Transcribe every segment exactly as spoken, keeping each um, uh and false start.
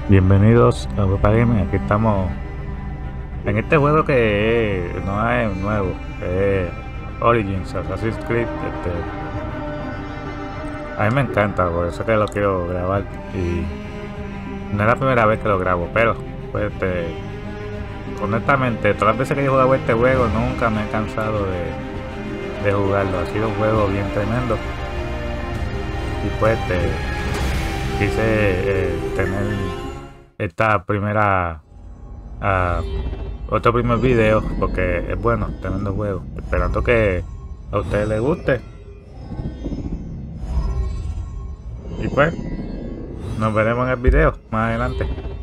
Bienvenidos a Europa Gaming. Aquí estamos en este juego que es- no es nuevo, es Origins, Assassin's Creed. Este, a mí me encanta, por eso que lo quiero grabar. Y no es la primera vez que lo grabo, pero pues, este, honestamente, todas las veces que yo he jugado este juego, nunca me he cansado de, de jugarlo. Ha sido un juego bien tremendo. Y pues, este, quise eh, tener esta primera ah, otro primer video porque es bueno, tremendo juego, esperando que a ustedes les guste. Y pues nos veremos en el video más adelante.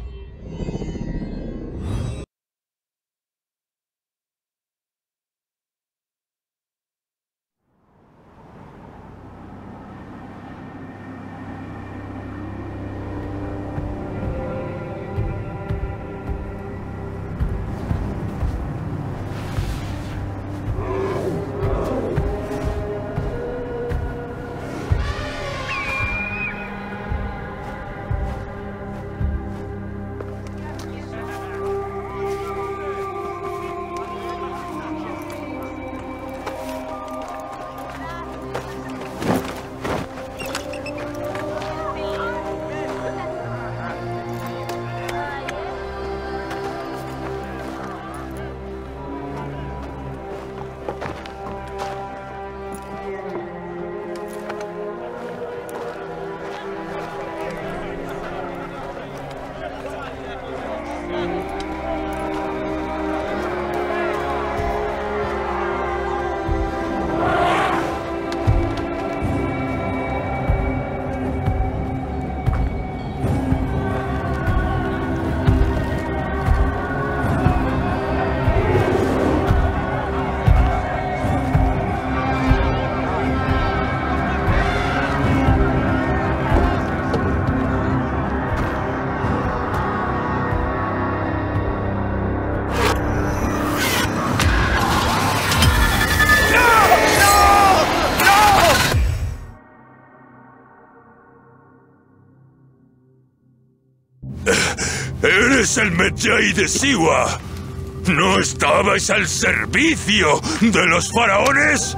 ¡Eres el Medjay de Siwa! ¿No estabais al servicio de los faraones?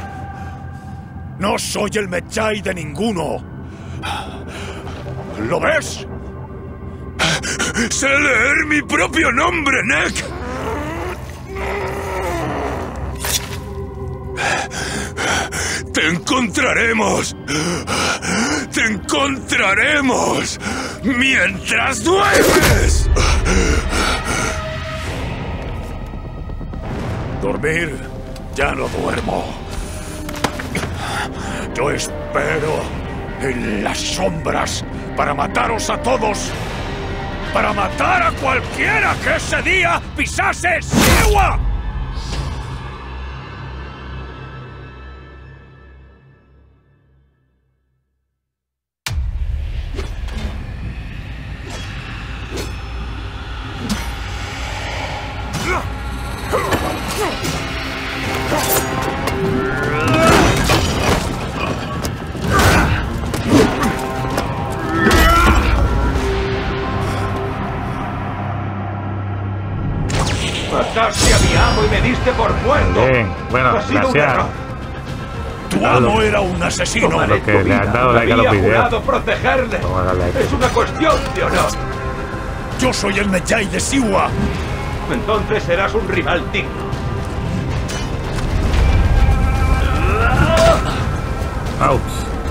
No soy el Medjay de ninguno. ¿Lo ves? ¡Sé leer mi propio nombre, Nek! ¡Te encontraremos! ¡Te encontraremos! ¡Mientras duermes! Dormir, ya no duermo. Yo espero en las sombras para mataros a todos. Para matar a cualquiera que ese día pisase Siwa. Mataste a mi amo y me diste por muerto. Bien, bueno, Ha sido un gracias error. Tu amo era un asesino. Tomaré lo que tu le han vida. dado like a los Había videos. jurado protegerle. Vamos a darle like. Es una cuestión de honor. Yo soy el Medjay de Siwa. Entonces serás un rival digno. Ouch.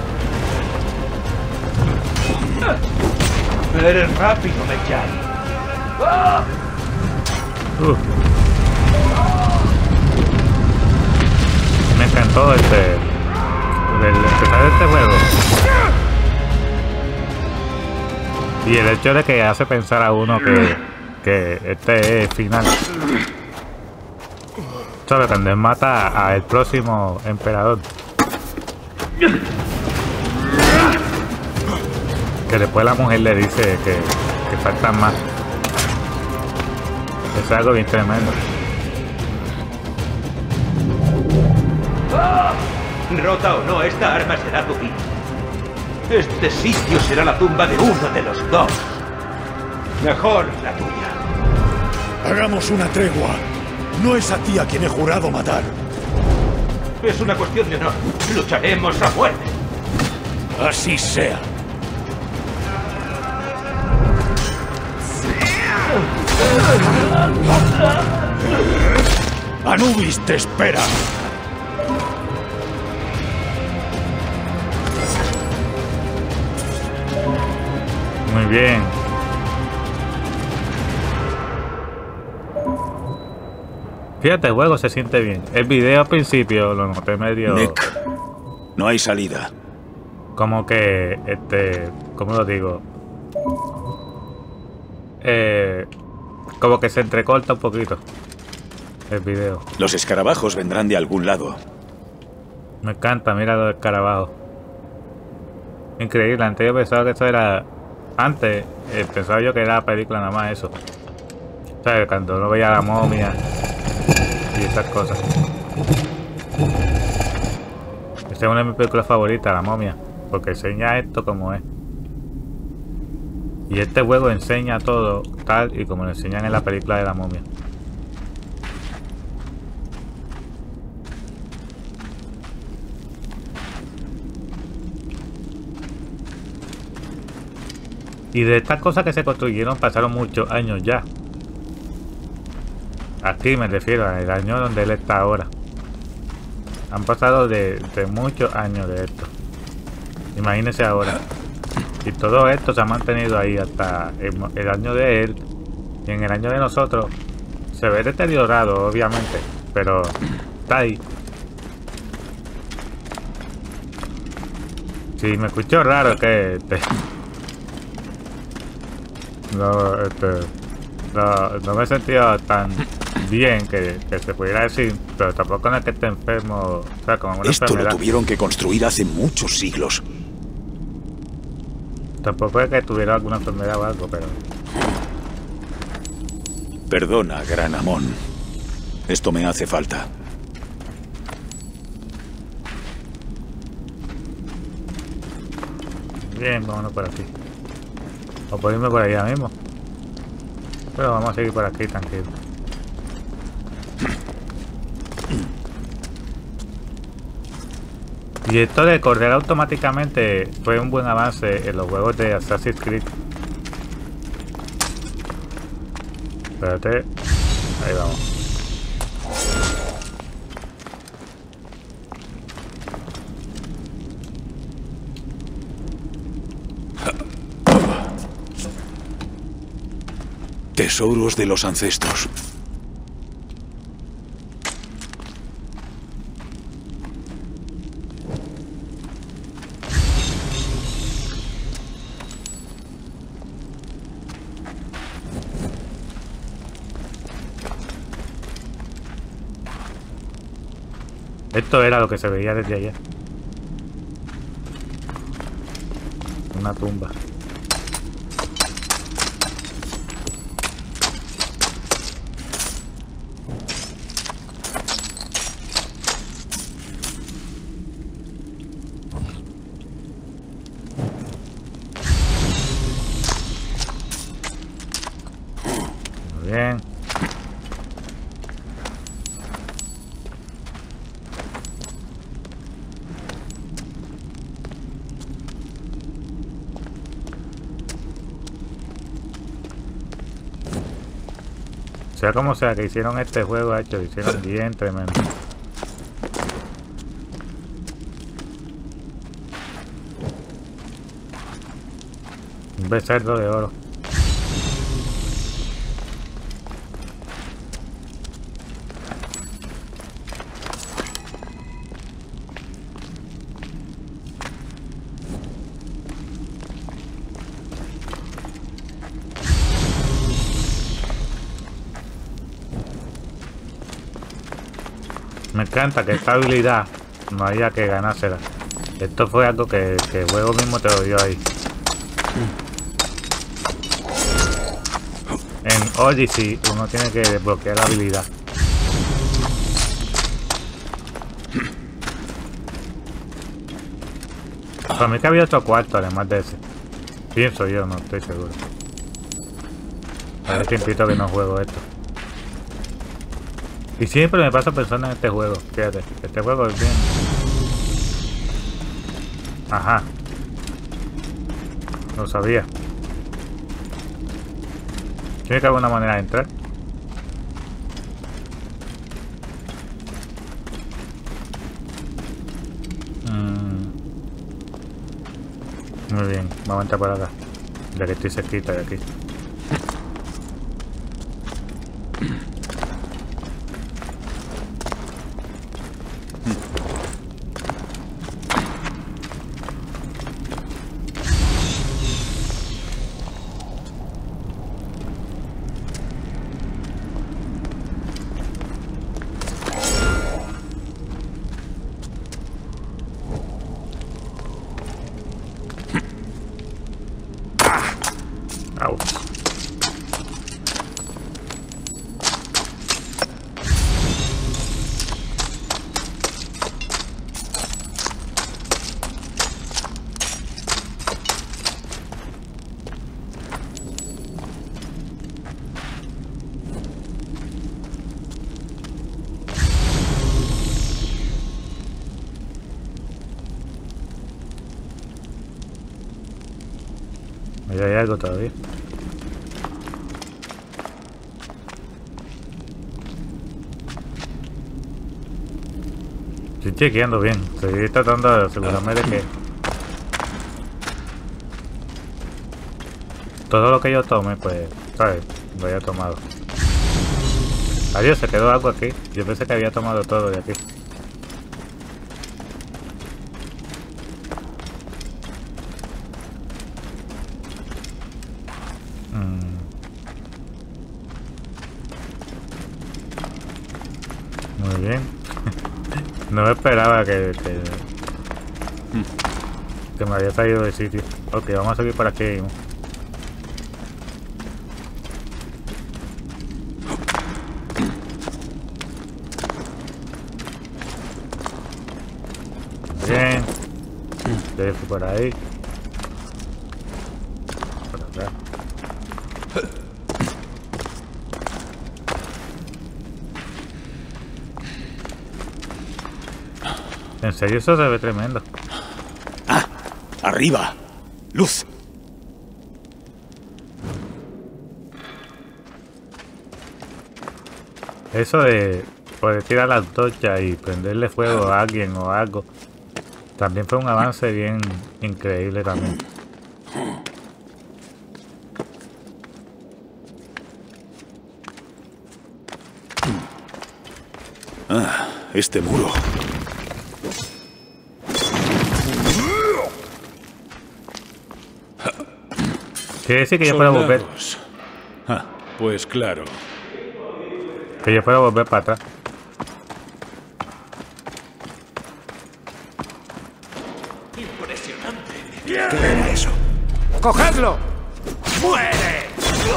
Eres rápido, Medjay. ¡Ah! Uh. Me encantó este el empezar este juego y el hecho de que hace pensar a uno que, que este es final. ¿Sabes? Cuando él mata al próximo emperador, que después la mujer le dice que, que faltan más. Es algo bien tremendo. Rota o no, esta arma será tu fin. Este sitio será la tumba de uno de los dos. Mejor la tuya. Hagamos una tregua. No es a ti a quien he jurado matar. Es una cuestión de honor. Lucharemos a muerte. Así sea. Anubis te espera. Muy bien. Fíjate, el juego se siente bien. El video al principio lo noté medio... Nick, no hay salida. Como que, este... ¿Cómo lo digo? Eh... Como que se entrecorta un poquito el video. Los escarabajos vendrán de algún lado. Me encanta, mira los escarabajos. Increíble, antes yo pensaba que eso era... Antes eh, pensaba yo que era película nada más eso. ¿Sabes? Cuando uno veía la momia y esas cosas. Esta es una de mis películas favoritas, La Momia, porque enseña esto como es. Y este juego enseña todo tal y como lo enseñan en la película de La Momia. Y de estas cosas que se construyeron pasaron muchos años ya. Aquí me refiero al año donde él está ahora. Han pasado de, de muchos años de esto. Imagínense ahora. Y todo esto se ha mantenido ahí hasta el, el año de él. Y en el año de nosotros se ve deteriorado, obviamente. Pero está ahí. Si me escucho raro que... Este, no, este, no, no me he sentido tan bien que, que se pudiera decir, pero tampoco no es que esté enfermo, o sea, como una Esto enfermedad. lo tuvieron que construir hace muchos siglos. Tampoco es que tuviera alguna enfermedad o algo, pero... Perdona, Gran Amón. Esto me hace falta. Bien, vámonos por aquí. O por irme por allá mismo. Pero vamos a seguir por aquí, tranquilo. Y esto de correr automáticamente fue un buen avance en los juegos de Assassin's Creed. Espérate. Ahí vamos. Tesoros de los ancestros. Esto era lo que se veía desde allá. Una tumba. Muy bien. Sea como sea que hicieron este juego, hecho, lo hicieron bien tremendo. Un becerro de oro. Me encanta que esta habilidad no haya que ganársela. Esto fue algo que, que el juego mismo te lo dio ahí. En Odyssey uno tiene que desbloquear la habilidad. Para mí que había otro cuarto además de ese. Pienso yo, no estoy seguro. Hace tiempito que no juego esto. Y siempre me pasa pensando en este juego. Fíjate, este juego es bien. Ajá. No sabía. Tiene que haber una manera de entrar. Mm. Muy bien, vamos a entrar por acá. Ya que estoy cerquita de aquí. Ahí hay algo todavía. Estoy chequeando bien. Estoy tratando de asegurarme de que todo lo que yo tome, pues, ¿sabes? Lo haya tomado. Adiós, se quedó algo aquí. Yo pensé que había tomado todo de aquí. Muy bien. No me esperaba que, que, que me había salido del sitio. Ok, vamos a seguir por aquí. Bien. Dejo por ahí. Por acá. En serio, eso se ve tremendo. ¡Ah! ¡Arriba! ¡Luz! Eso de poder tirar la antorcha y prenderle fuego a alguien o algo, también fue un avance bien increíble también. Ah, este muro. Quiere decir que yo puedo volver. Ah, pues claro. Que yo puedo volver para atrás. Impresionante. ¿Qué era eso? ¡Cogedlo! ¡Muere!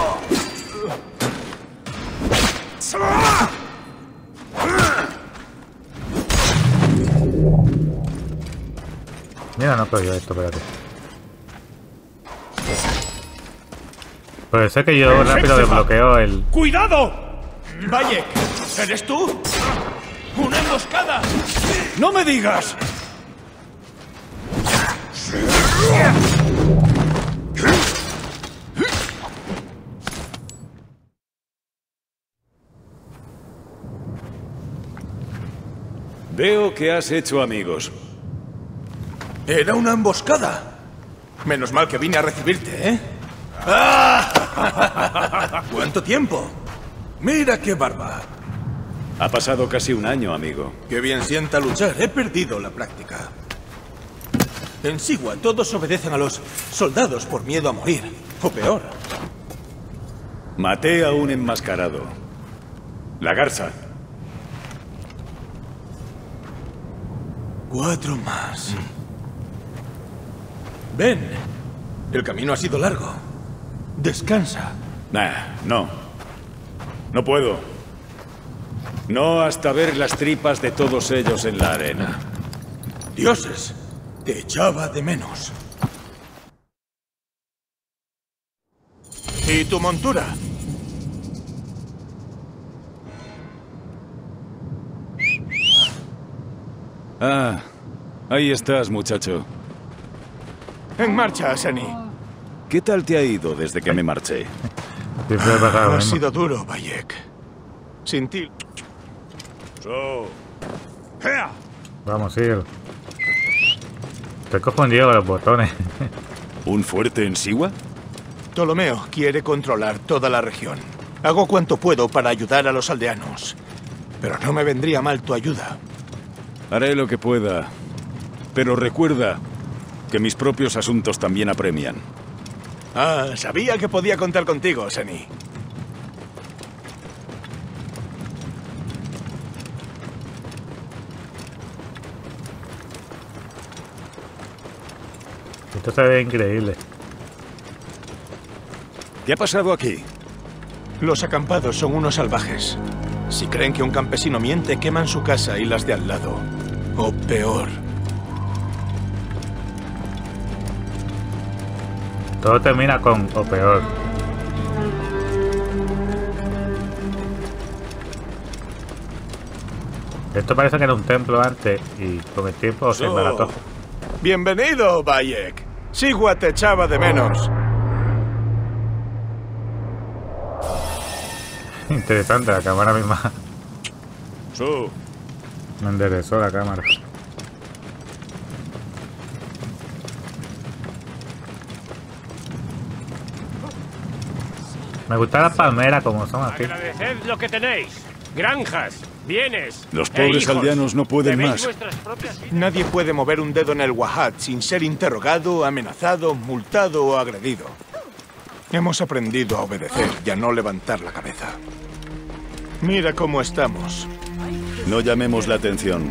Mira, no cogió esto, espérate. Puede ser que yo rápido desbloqueo el... ¡Cuidado! Bayek, ¿eres tú? ¡Una emboscada! ¡No me digas! Veo que has hecho amigos. Era una emboscada. Menos mal que vine a recibirte, ¿eh? ¡Ah! ¿Cuánto tiempo? Mira qué barba. Ha pasado casi un año, amigo. Qué bien sienta luchar. He perdido la práctica. En Sigua todos obedecen a los soldados por miedo a morir. O peor. Maté a un enmascarado. La Garza. Cuatro más. Ven. El camino ha sido largo. Descansa. Nah, no. No puedo. No hasta ver las tripas de todos ellos en la arena. Dioses, te echaba de menos. ¿Y tu montura? Ah, ahí estás, muchacho. En marcha, Seni. ¿Qué tal te ha ido desde que me marché? Siempre pasa lo Ha mismo. sido duro, Bayek. Sin ti... So. ¡Ea! Vamos, síguelo. Estoy confundido con los botones. ¿Un fuerte en Siwa? Ptolomeo quiere controlar toda la región. Hago cuanto puedo para ayudar a los aldeanos. Pero no me vendría mal tu ayuda. Haré lo que pueda. Pero recuerda que mis propios asuntos también apremian. Ah, sabía que podía contar contigo, Seni. Esto se ve increíble. ¿Qué ha pasado aquí? Los acampados son unos salvajes. Si creen que un campesino miente, queman su casa y las de al lado. O peor. Todo termina con o peor. Esto parece que era un templo antes y con el tiempo se embarató. Bienvenido, Bayek. Siwa te echaba de menos. Interesante, la cámara misma So. me enderezó la cámara. Me gusta las palmeras como son aquí. Agradeced lo que tenéis. Granjas, bienes. Los e pobres hijos. aldeanos no pueden Debéis más. vuestras propias vidas. Nadie puede mover un dedo en el Wahat sin ser interrogado, amenazado, multado o agredido. Hemos aprendido a obedecer y a no levantar la cabeza. Mira cómo estamos. No llamemos la atención.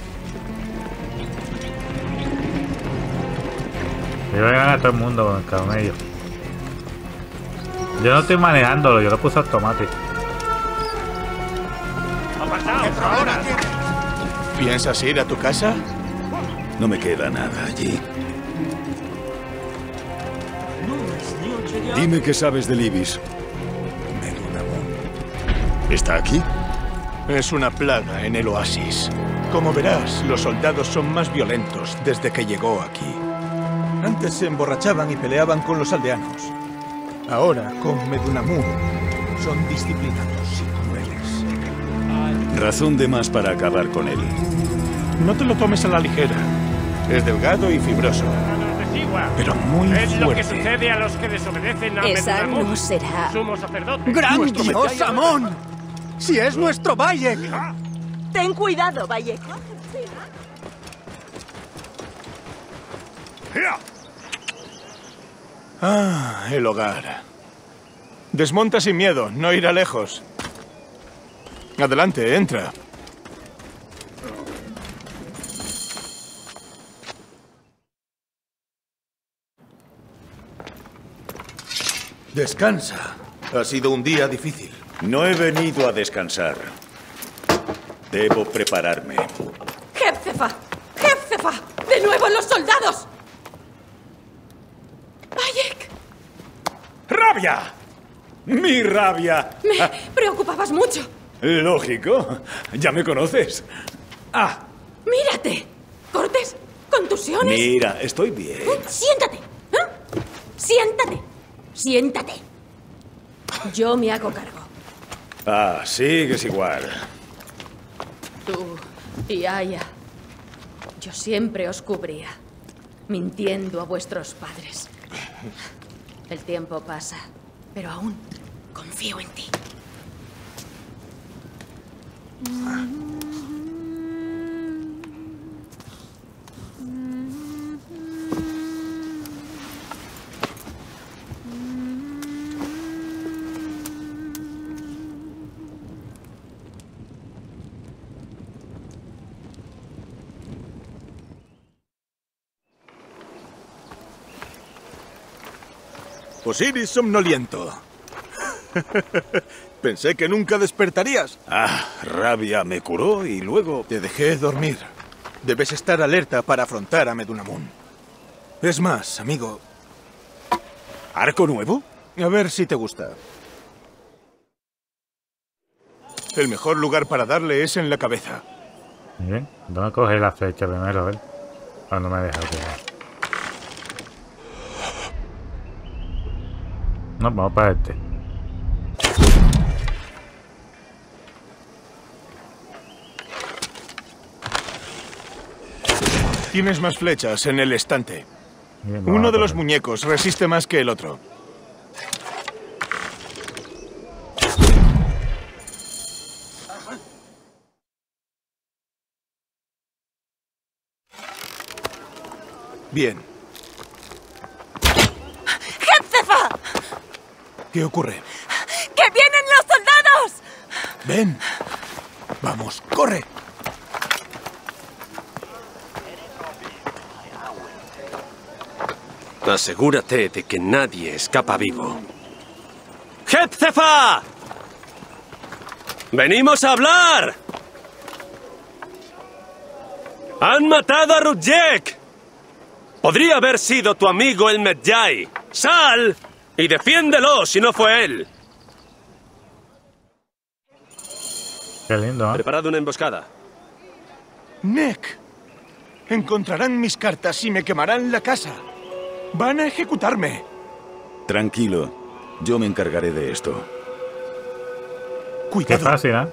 Yo voy a ganar a todo el mundo con el camello. Yo no estoy manejándolo, yo lo puse automático. Apartaos ahora. ¿Piensas ir a tu casa? No me queda nada allí. Dime qué sabes del Ibis. ¿Está aquí? Es una plaga en el oasis. Como verás, los soldados son más violentos desde que llegó aquí. Antes se emborrachaban y peleaban con los aldeanos. Ahora, con Medunamun, son disciplinados y crueles. Razón de más para acabar con él. No te lo tomes a la ligera. Es delgado y fibroso, pero muy Es lo que fuerte. sucede a los que desobedecen a Esa Medunamun, no será. sumo sacerdote. ¡Gran Nuestro Dios, Mesías. Amón! ¡Si es nuestro Bayek! Ten cuidado, Bayek. ¡Ea! Ah, el hogar. Desmonta sin miedo, no irá lejos. Adelante, entra. Descansa. Ha sido un día difícil. No he venido a descansar. Debo prepararme. ¡Jefzefa! ¡Jefzefa! ¡De nuevo los soldados! ¡Bayek! ¡Rabia! ¡Mi rabia! Me preocupabas mucho. Lógico. Ya me conoces. Ah, ¡Mírate! ¿Cortes? ¿Contusiones? mira, estoy bien. ¡Siéntate! ¿eh? ¡Siéntate! ¡Siéntate! Yo me hago cargo. Ah, sigues igual. Tú y Aya. Yo siempre os cubría, mintiendo a vuestros padres. El tiempo pasa, pero aún confío en ti. Osiris somnoliento. Pensé que nunca despertarías. Ah, rabia me curó y luego... Te dejé dormir. Debes estar alerta para afrontar a Medunamun. Es más, amigo, ¿Arco nuevo? a ver si te gusta. El mejor lugar para darle es en la cabeza. Bien, ¿dónde coge la flecha primero? A ver. Ah, no me deja coger. No, vamos para este. Tienes más flechas en el estante. Bien, Uno de a los coger. muñecos resiste más que el otro. Bien. ¡Hepzefa! ¿Qué ocurre? ¡Que vienen los soldados! Ven. Vamos, corre. Asegúrate de que nadie escapa vivo. ¡Hepzefa! ¡Venimos a hablar! ¡Han matado a Rudjek! Podría haber sido tu amigo el Medjay. ¡Sal! Y defiéndelo si no fue él. Qué lindo, ¿eh? Preparad una emboscada. Neck. Encontrarán mis cartas y me quemarán la casa. Van a ejecutarme. Tranquilo. Yo me encargaré de esto. Qué Cuidado. fácil, ¿eh?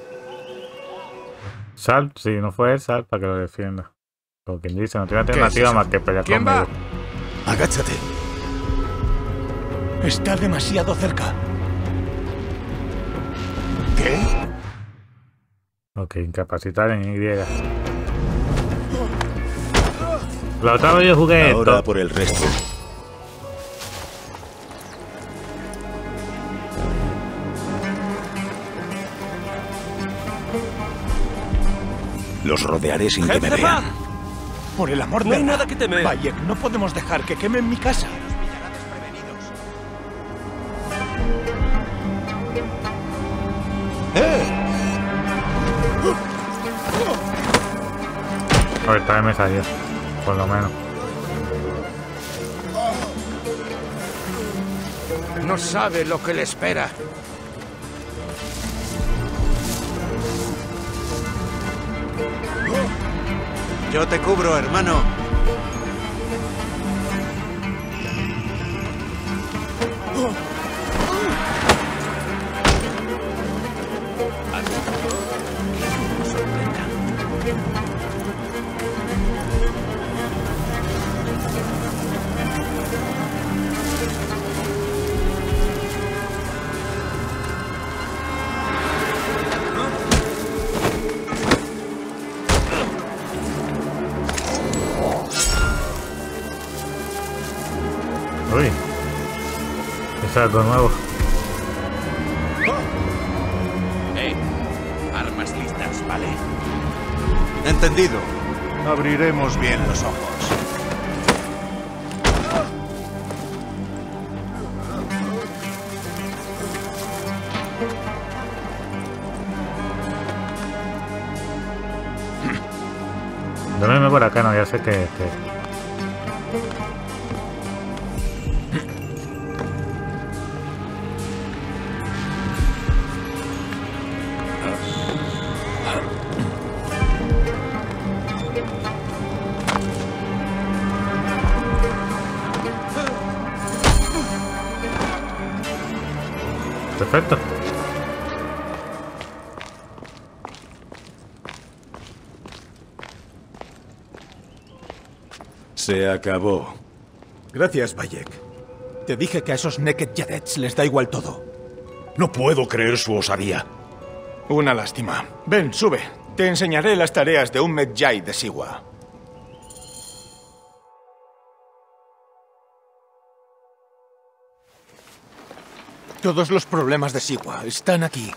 Sal, si no fue él, sal para que lo defienda. Como quien dice, no tiene ¿Qué es alternativa eso? más que pelear ¿Quién conmigo. va? Agáchate. Está demasiado cerca. ¿Qué? Ok, incapacitar en Y. La otra vez yo jugué Ahora esto. por el resto. Los rodearé sin que me ¡Hepzefa! vean. Por el amor No de hay Ra. nada que temer. Bayek, no podemos dejar que quemen mi casa. A ver, esta vez me salió. Por lo menos. No sabe lo que le espera. Yo te cubro, hermano. Uy. Es algo nuevo. Eh, armas listas, ¿vale? Entendido. Abriremos bien los ojos. Dame por acá, no, ya sé que... que... Perfecto. Se acabó. Gracias, Bayek. Te dije que a esos Naked Yadets les da igual todo. No puedo creer su osadía. Una lástima. Ven, sube. Te enseñaré las tareas de un Medjay de Siwa. Todos los problemas de Siwa están aquí.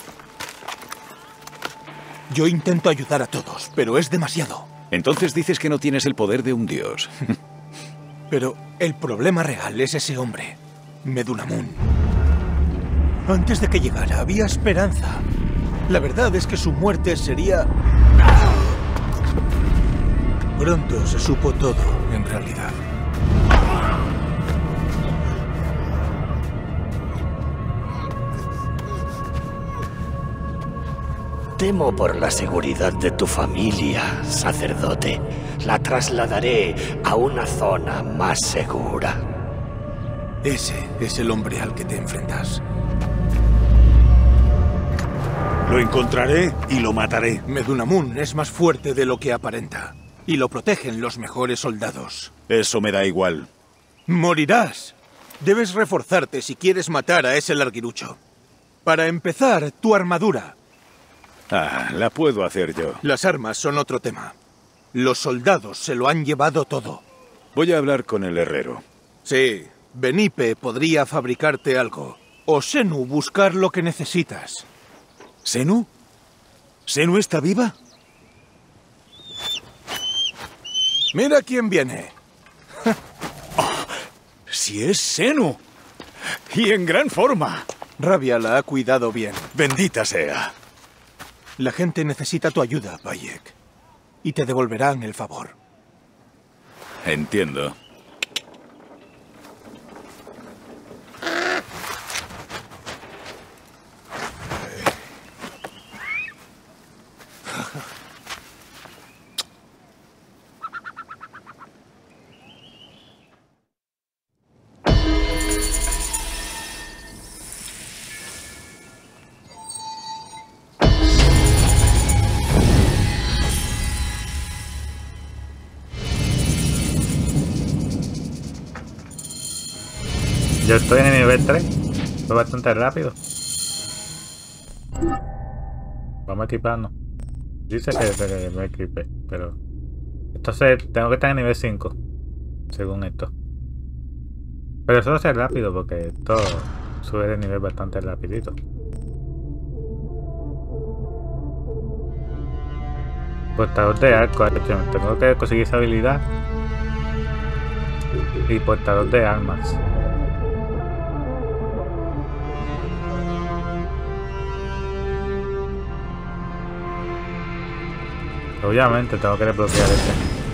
Yo intento ayudar a todos, pero es demasiado. Entonces dices que no tienes el poder de un dios. Pero el problema real es ese hombre, Medunamun. Antes de que llegara había esperanza. La verdad es que su muerte sería... Pronto se supo todo, en realidad. Te Temo por la seguridad de tu familia, sacerdote. La trasladaré a una zona más segura. Ese es el hombre al que te enfrentas. Lo encontraré y lo mataré. Medunamun es más fuerte de lo que aparenta. Y lo protegen los mejores soldados. Eso me da igual. ¡Morirás! Debes reforzarte si quieres matar a ese larguirucho. Para empezar, tu armadura. Ah, la puedo hacer yo. Las armas son otro tema. Los soldados se lo han llevado todo. Voy a hablar con el herrero. Sí, Benipe podría fabricarte algo. O Senu buscar lo que necesitas. ¿Senu? ¿Senu está viva? Mira quién viene. Oh, ¡si es Senu! ¡Y en gran forma! Rabia la ha cuidado bien. Bendita sea. La gente necesita tu ayuda, Bayek. Y te devolverán el favor. Entiendo. Yo estoy en el nivel tres. Fue bastante rápido. Vamos a equiparnos. Dice que, que me equipe, pero... Entonces tengo que estar en nivel cinco. Según esto. Pero eso va a ser rápido porque esto sube de nivel bastante rapidito. Portador de arco. Tengo que conseguir esa habilidad. Y portador de armas. Obviamente tengo que desbloquear este.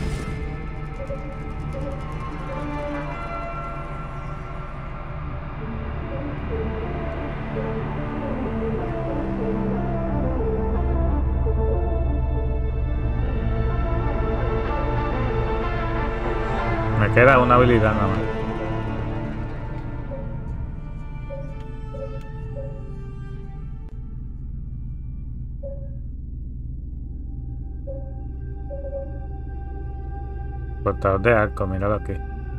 Me queda una habilidad nada más. Portador de arco, míralo aquí.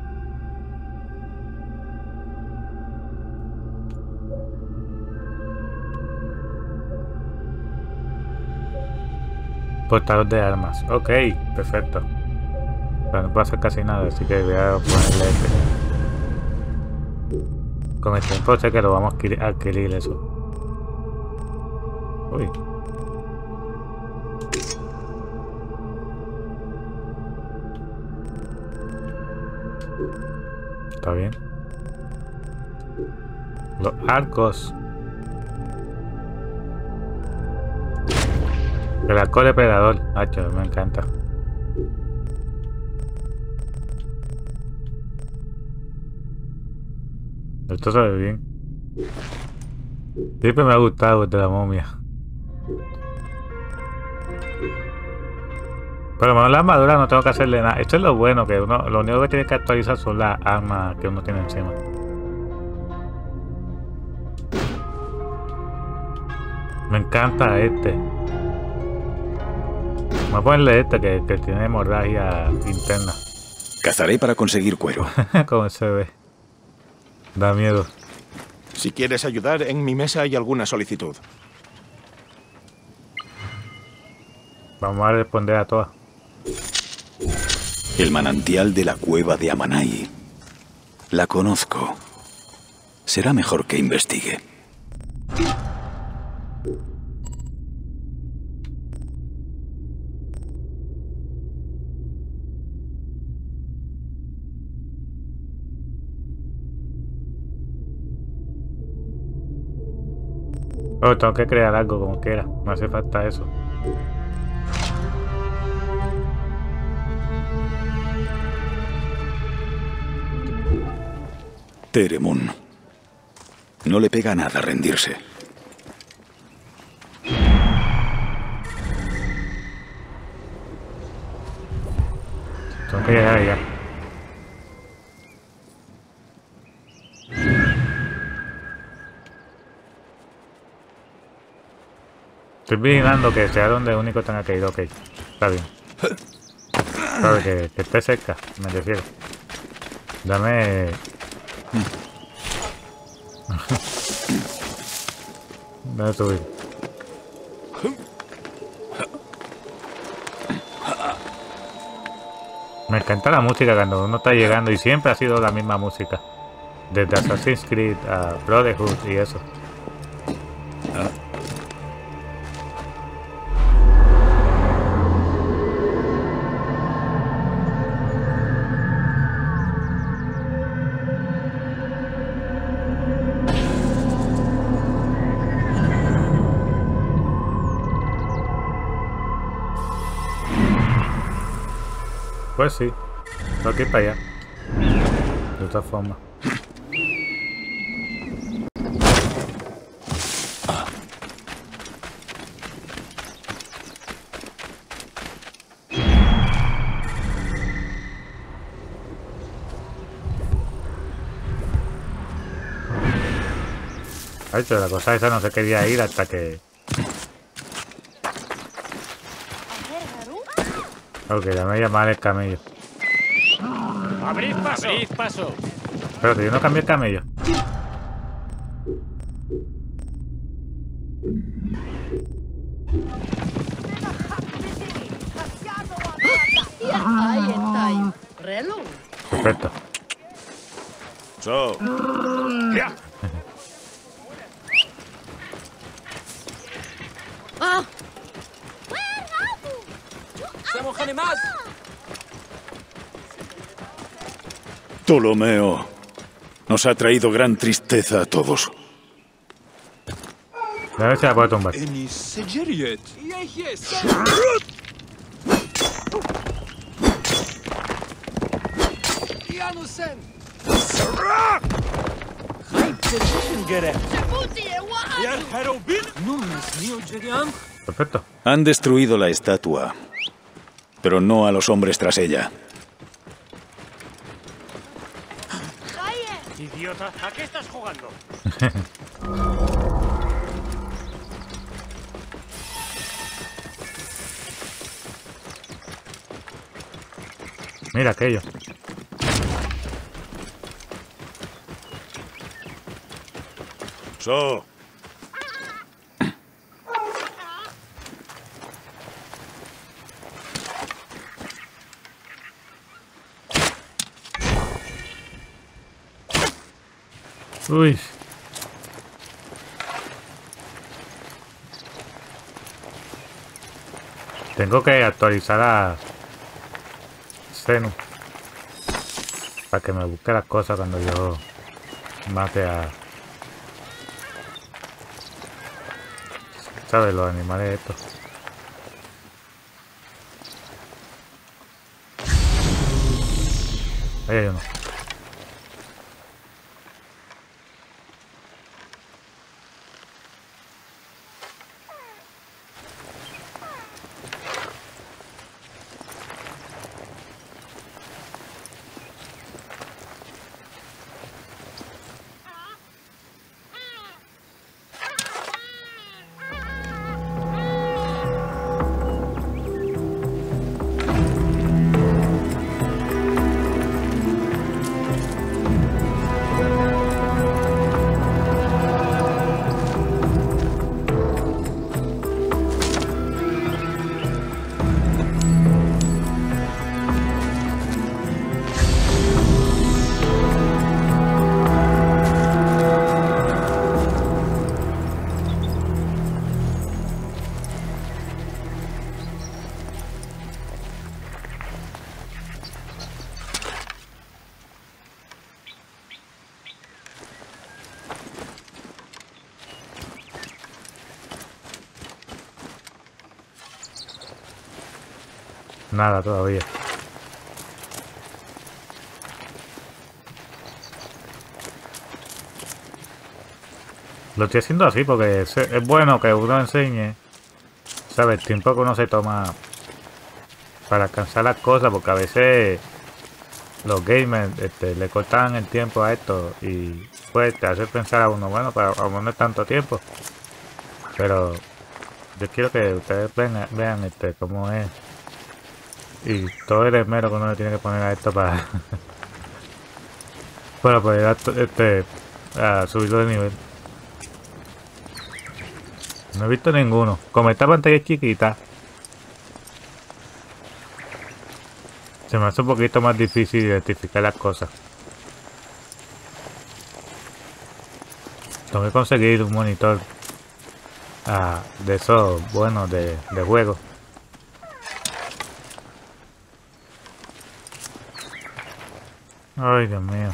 Portador de armas. Ok, perfecto. Pero no puedo hacer casi nada, así que voy a ponerle este. Con el tiempo sé que lo vamos a adquirir, adquirir eso. Uy. Está bien. Los arcos. El arco depredador. Hacho, me encanta. Esto se ve bien. Siempre me ha gustado el de la momia. Pero bueno, la armadura no tengo que hacerle nada. Esto es lo bueno, que uno, lo único que tiene que actualizar son las armas que uno tiene encima. Me encanta este. Voy a ponerle este que, que tiene hemorragia interna. Cazaré para conseguir cuero. Como se ve. Da miedo. Si quieres ayudar, en mi mesa hay alguna solicitud. Vamos a responder a todas. El manantial de la cueva de Amanai. La conozco. Será mejor que investigue. Oh, tengo que crear algo como quiera. Me hace falta eso. Teremun. No le pega nada rendirse. Tengo que llegar allá. Estoy vigilando que sea donde único tenga que ir. Ok, está bien. Sabe que, que esté cerca, me refiero. Dame... Dame subir. Me encanta la música cuando uno está llegando y siempre ha sido la misma música. Desde Assassin's Creed a Brotherhood y eso. Pues sí, tengo que ir para allá. De otra forma. Ay, pero la cosa esa no se quería ir hasta que... Ok, ya me voy a llamar el camello. ¡Abrid paso! ¡Abrid paso! Espérate, yo no cambié el camello. Perfecto. So. Ah. Ptolomeo nos ha traído gran tristeza a todos. A ver si la puedo tumbar. Perfecto. Han destruido la estatua, pero no a los hombres tras ella. Idiota, ¿a qué estás jugando? Mira aquello. So. Uy. Tengo que actualizar a Zenu para que me busque las cosas cuando yo mate a... ¿Sabes? Los animales estos. Ahí hay uno. Nada todavía. Lo estoy haciendo así porque es, es bueno que uno enseñe, ¿sabes? El tiempo que uno se toma para alcanzar las cosas, porque a veces los gamers este, le cortan el tiempo a esto y pues te hace pensar a uno, bueno, para uno no es tanto tiempo, pero yo quiero que ustedes vean, vean este cómo es y todo el esmero que uno le tiene que poner a esto para para poder este, a subirlo de nivel. No he visto ninguno. Como esta pantalla es chiquita, se me hace un poquito más difícil identificar las cosas. Tengo que conseguir un monitor ah, de esos buenos de, de juego. Ay, Dios mío.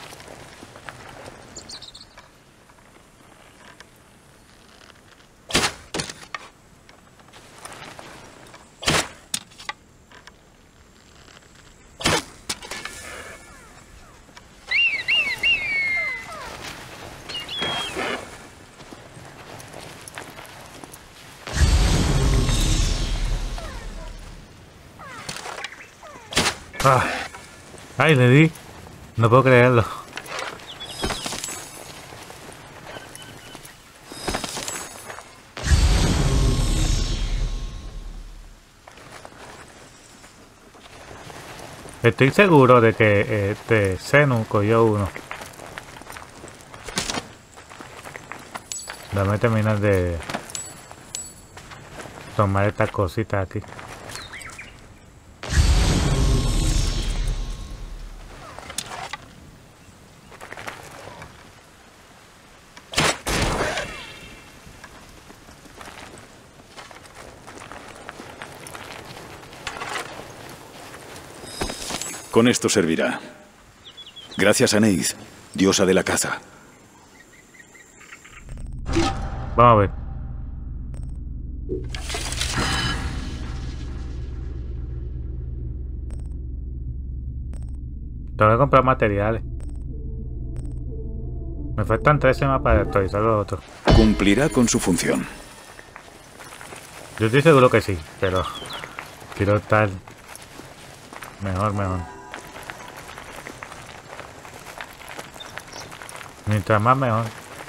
Ah. Ay, le di. No puedo creerlo. Estoy seguro de que este Xenu cogió uno. Dame terminar de tomar estas cositas aquí. Con esto servirá. Gracias a Neith, diosa de la caza. Vamos a ver. Tengo que comprar materiales. Me faltan trece más para actualizar los otros. Cumplirá con su función. Yo estoy seguro que sí, pero quiero estar mejor, mejor. Mientras más mejor.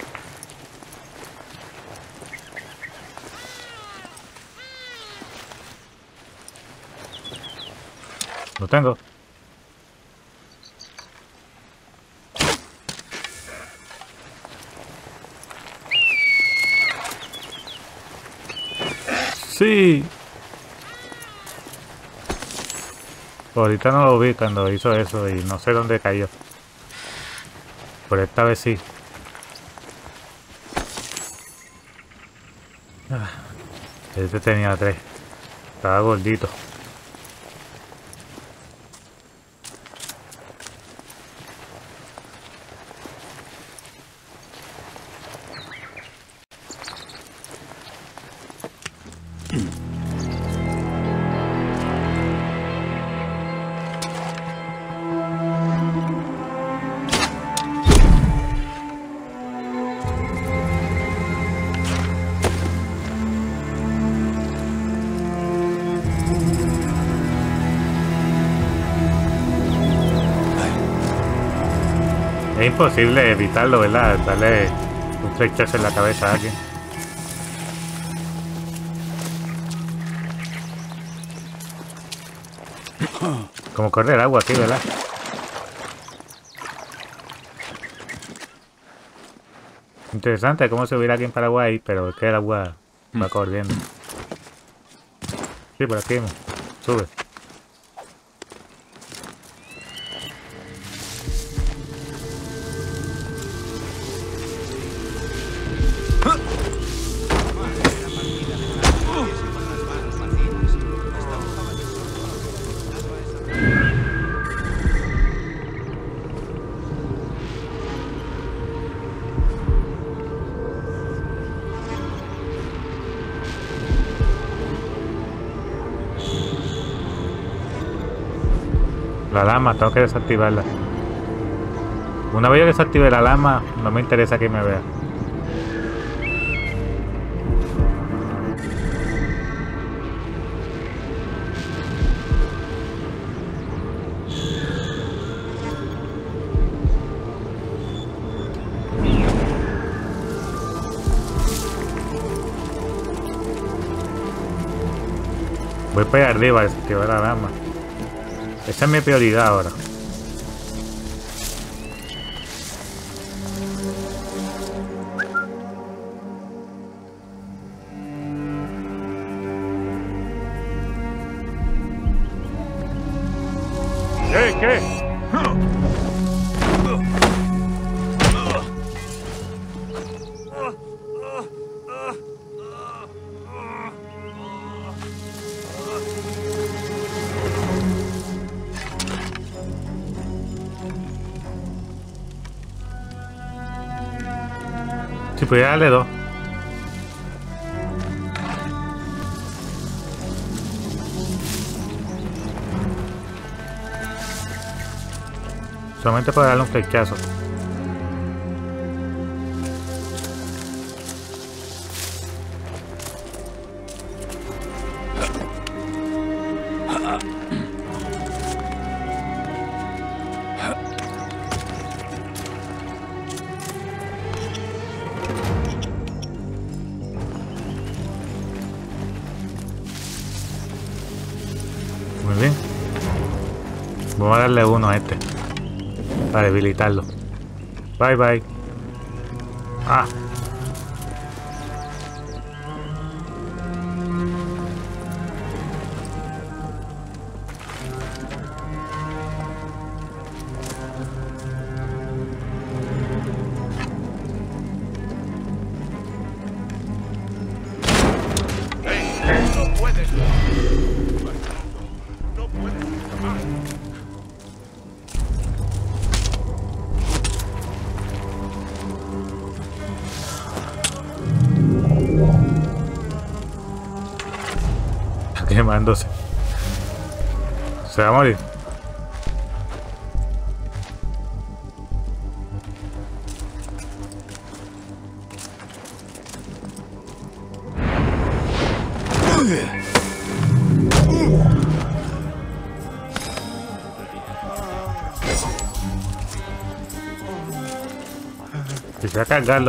Lo tengo. Sí. Ahorita no lo vi cuando hizo eso y no sé dónde cayó. Por esta vez sí. Ah, este tenía tres. Estaba gordito. Es imposible evitarlo, ¿verdad? Darle un flechazo en la cabeza a alguien. Como corre el agua aquí, ¿verdad? Interesante cómo se hubiera aquí en Paraguay, pero es que el agua va corriendo. Sí, por aquí mismo. Sube. La alarma, tengo que desactivarla. Una vez yo desactive la alarma, no me interesa que me vea. Voy para allá arriba a esquivar la rama. Esa es mi prioridad ahora. ¿Qué? ¿Qué? Si pudiera darle dos. Solamente para darle un flechazo. Muy bien. Vamos a darle uno a este. Para debilitarlo. Bye bye. Ah. No puedes. Quemándose. Se va a morir. Quisiera cargarlo.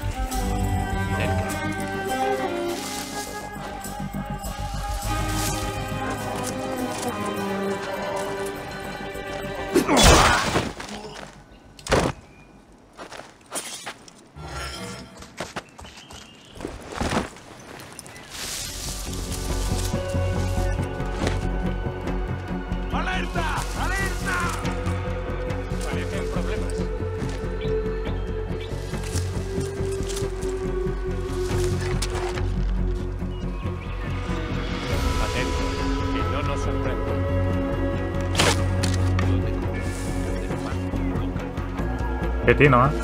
Que tino, ¿eh?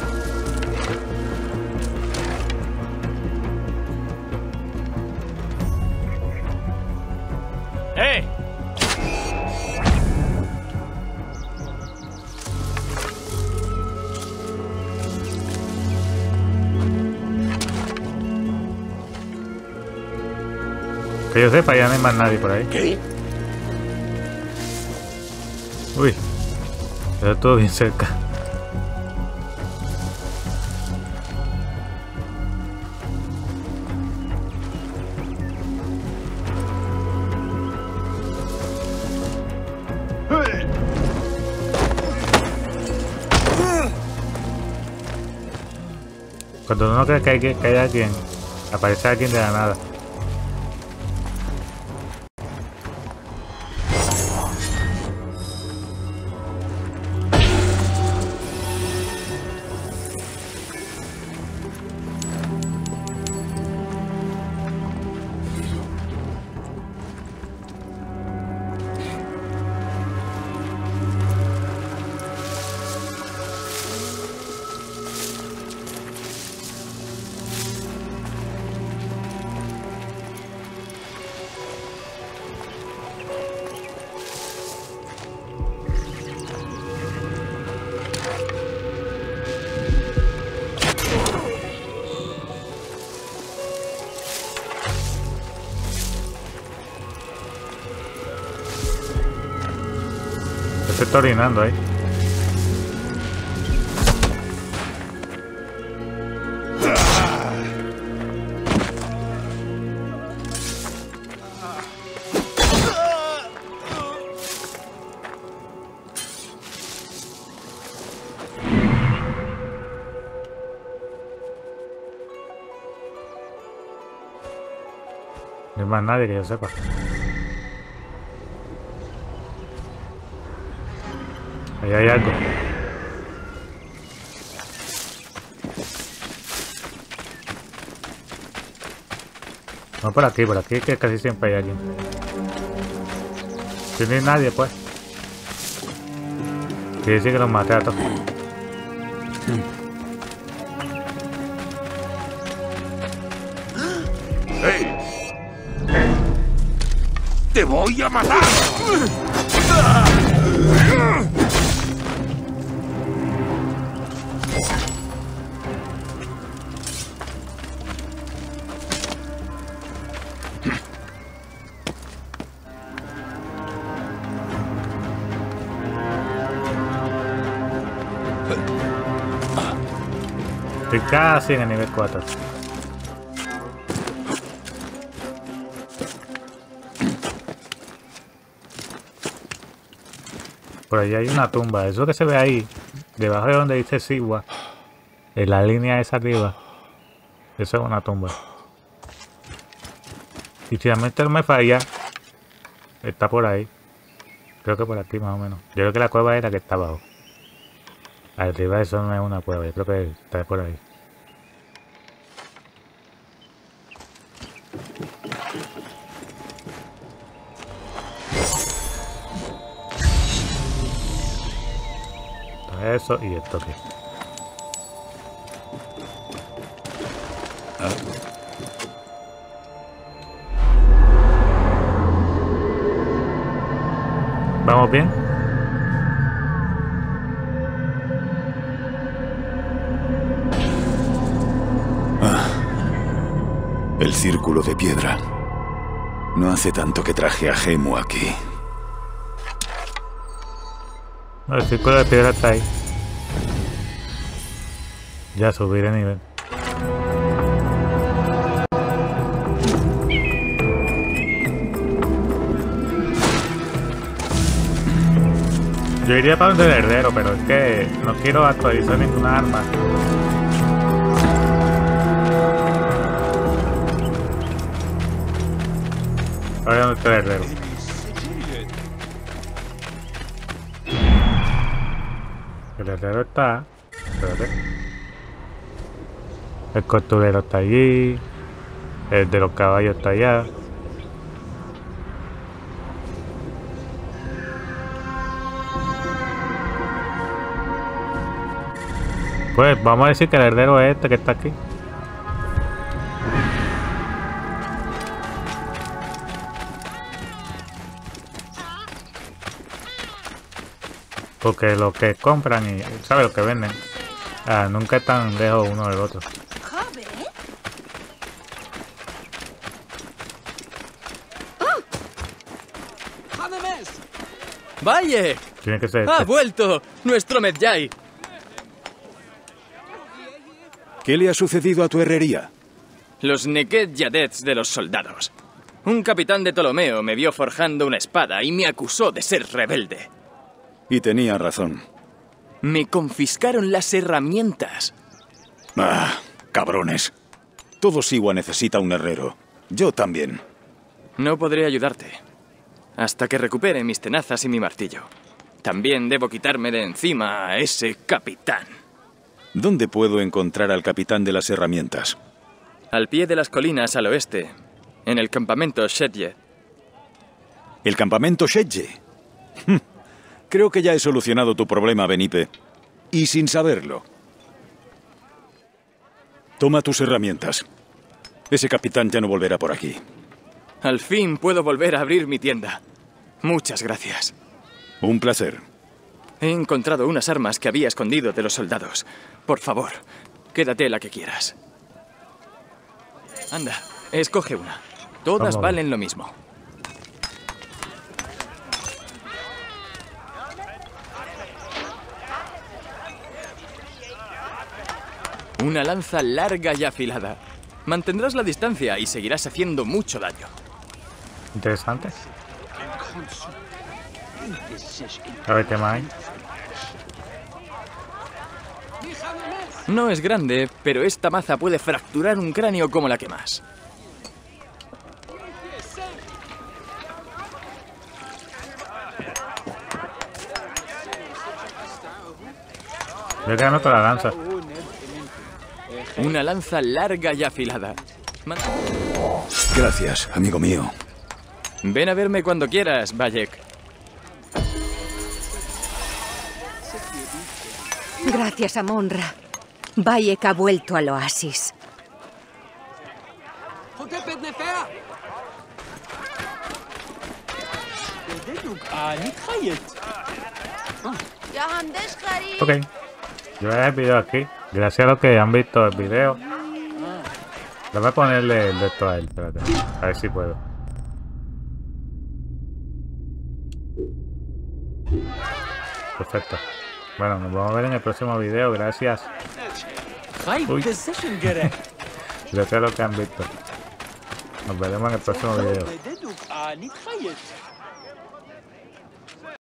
¡Eh! Que yo sepa, ya no hay más nadie por ahí. ¿Qué? Uy, pero estuvo bien cerca. Cuando uno cree que hay, que hay alguien, aparece alguien de la nada. Se está orinando ahí. No hay más nadie que yo sepa. Ahí hay algo. No, por aquí, por aquí, que casi siempre hay alguien. Si no hay nadie, pues. Quiere decir que los maté a todos. ¡Hey! ¡Te voy a matar! Estoy casi en el nivel cuatro. Por allí hay una tumba. Eso que se ve ahí, debajo de donde dice Siwa, en la línea esa arriba, eso es una tumba. Y si la mente no me falla, está por ahí. Creo que por aquí más o menos. Yo creo que la cueva era que está abajo. Arriba eso no es una cueva, yo creo que está por ahí. Eso y esto aquí. ¿Ah? ¿Vamos bien? Ah, el círculo de piedra. No hace tanto que traje a Gemu aquí. El círculo de piedra está ahí. Ya subí de nivel. Yo iría para donde el herrero, pero es que no quiero actualizar ninguna arma. Ahora dónde está el herrero. El herrero está... Espérate. El costurero está allí. El de los caballos está allá. Pues vamos a decir que el herrero es este que está aquí. Porque lo que compran y, ¿sabes? Lo que venden, ah, nunca están lejos uno del otro. ¡Vaya! Tiene que ser ¡Ha este. vuelto! ¡Nuestro Medjay! ¿Qué le ha sucedido a tu herrería? Los Neked Yadets de los soldados. Un capitán de Ptolomeo me vio forjando una espada y me acusó de ser rebelde. Y tenía razón. Me confiscaron las herramientas. Ah, cabrones. Todo Siwa necesita un herrero. Yo también. No podré ayudarte. Hasta que recupere mis tenazas y mi martillo. También debo quitarme de encima a ese capitán. ¿Dónde puedo encontrar al capitán de las herramientas? Al pie de las colinas al oeste, en el campamento Shedye. ¿El campamento Shedye? Creo que ya he solucionado tu problema, Benipe. Y sin saberlo. Toma tus herramientas. Ese capitán ya no volverá por aquí. Al fin puedo volver a abrir mi tienda. Muchas gracias. Un placer. He encontrado unas armas que había escondido de los soldados. Por favor, quédate la que quieras. Anda, escoge una. Todas Vamos. valen lo mismo. Una lanza larga y afilada. Mantendrás la distancia y seguirás haciendo mucho daño. Interesante. A ver qué más hay. No es grande, pero esta maza puede fracturar un cráneo como la que más. Yo quedarme con la lanza. Una lanza larga y afilada. Man- Gracias, amigo mío. Ven a verme cuando quieras, Bayek. Gracias, Amonra. Bayek ha vuelto al oasis. Ok. Yo voy a dejar el video aquí. Gracias a los que han visto el video. Le voy a ponerle el de esto a él. Espérate. A ver si puedo. Perfecto. Bueno, nos vamos a ver en el próximo video. Gracias. Uy. Gracias a los que han visto. Nos veremos en el próximo video.